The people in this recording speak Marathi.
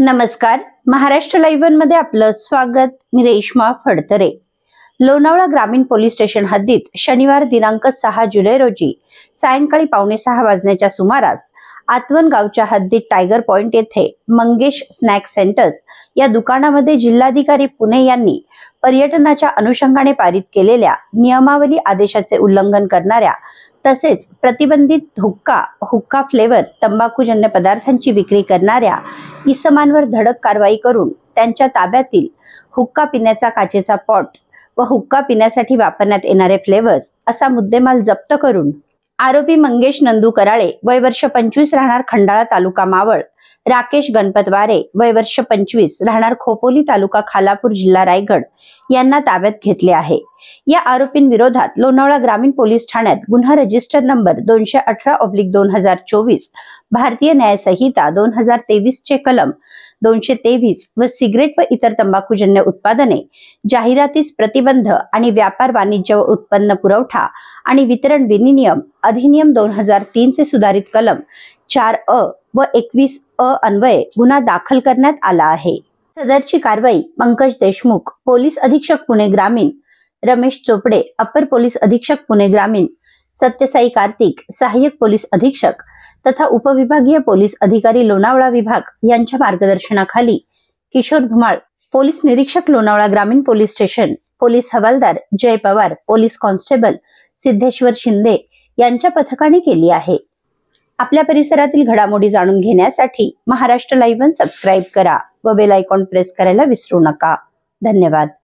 नमस्कार, महाराष्ट्र लाईव्ह मध्ये आपलं स्वागत. मी रेश्मा फडतरे. लोणावळा ग्रामीण पोलीस स्टेशन हद्दीत शनिवार दिनांक 6 जुलै रोजी सायंकाळी 5:45 वाजण्याच्या सुमारास आतवन गावच्या हद्दीत टायगर पॉइंट येथे मंगेश स्नॅक सेंटर्स या दुकानामध्ये जिल्हाधिकारी पुणे यांनी पर्यटनाच्या अनुषंगाने पारित केलेल्या नियमावली आदेशाचे उल्लंघन करणाऱ्या तसेच प्रतिबंधित हुक्का फ्लेवर तंबाखूजन्य पदार्थांची विक्री करणाऱ्या इसमांवर धडक कारवाई करून त्यांच्या ताब्यातील हुक्का पिण्याचा काचेचा पॉट व हुक्का पिण्यासाठी वापरण्यात येणारे फ्लेवर्स असा मुद्देमाल जप्त करून आरोपी मंगेश नंदू कराळे वय वर्ष 25 राहणार खंडाळा तालुका मावळ, राकेश गणपत वारे वय वर्ष 25 राहणार खोपोली तालुका खालापूर जिल्हा रायगड यांना ताब्यात घेतले आहे. या आरोपींविरोधात लोणावळा ग्रामीण पोलीस ठाण्यात गुन्हा रजिस्टर नंबर 218/2024 भारतीय न्याय संहिता 2023 चे कलम 223 व सिगरेट व इतर तंबाखूजन्य उत्पादने जाहिरातीस प्रतिबंध आणि व्यापार वाणिज्य व उत्पन्न पुरवठा आणि वितरण विनियम अधिनियम 2003 चे सुधारित कलम 4A व 21A अन्वये गुन्हा दाखल करण्यात आला आहे. सदरची कारवाई पंकज देशमुख, पोलीस अधीक्षक पुणे ग्रामीण, रमेश चोपडे, अपर पोलीस अधीक्षक पुणे ग्रामीण, सत्यसाई कार्तिक, सहाय्यक पोलीस अधीक्षक तथा उपविभागीय पोलीस अधिकारी लोणावळा विभाग यांच्या मार्गदर्शनाखाली किशोर धुमाळ, पोलीस निरीक्षक लोणावळा ग्रामीण पोलीस स्टेशन, पोलीस हवालदार जय पवार, पोलीस कॉन्स्टेबल सिद्धेश्वर शिंदे यांच्या पथकाने केली आहे. आपल्या परिसरातील घडामोडी जाणून घेण्यासाठी महाराष्ट्र लाईव्ह सबस्क्राईब करा व बेल आयकॉन प्रेस करायला विसरू नका. धन्यवाद.